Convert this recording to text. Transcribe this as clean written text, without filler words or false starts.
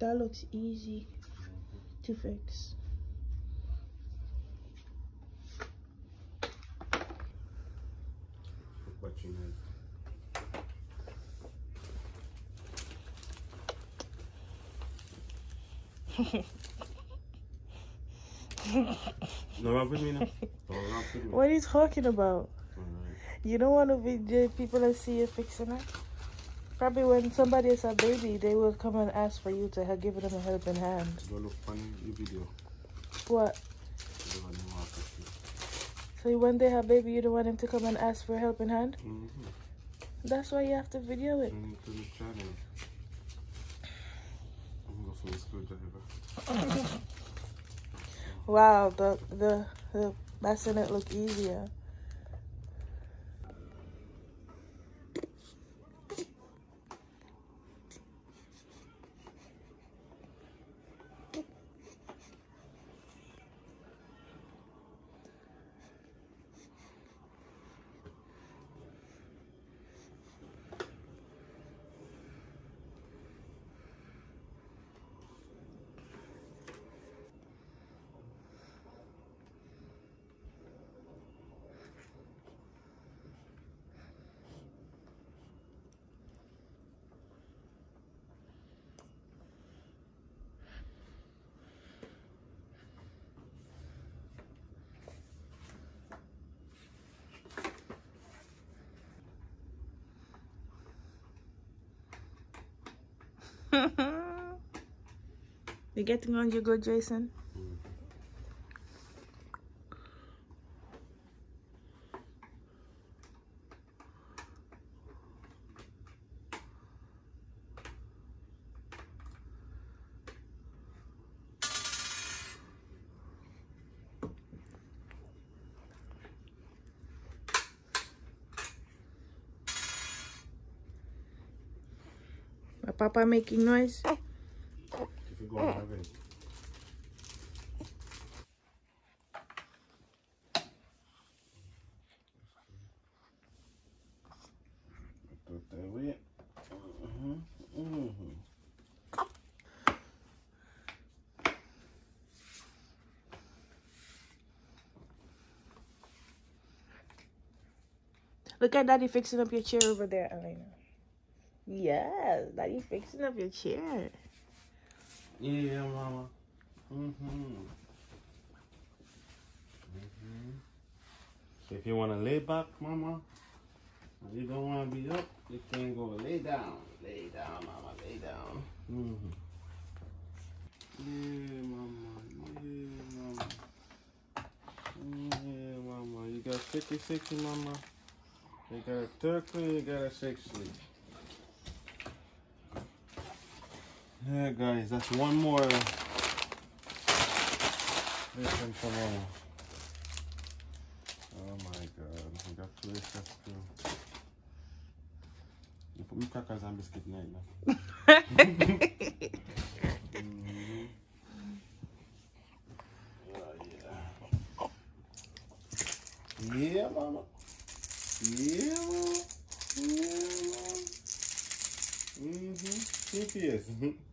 That looks easy to fix. What you need. No, run with me now. What are you talking about? Alright. You don't want to video people that see you fixing it? Probably when somebody is a baby, they will come and ask for you to give them a helping hand. Go look funny your video. What? So when they have baby, you don't want them to come and ask for a helping hand? That's why you have to video it. I'm gonna go for the screwdriver. Wow, the bassinet look easier. You getting on your good, Jason? My papa making noise? If you go on my way. Put that way. Look at Daddy fixing up your chair over there, Elena. Yes, Daddy fixing up your chair. Yeah, mama. So if you want to lay back, mama, and you don't want to be up, you can go lay down. Lay down, mama, lay down. Yeah, mama. Yeah, mama. Yeah, mama. You got 50-60, mama. You got a turkey, you got a 60. Yeah, guys, that's one more lesson for mama. Oh my god, we got two extra too. You put me crackers and biscuit night now. Yeah, mama. Yeah, mama. Yeah, mama. CPS.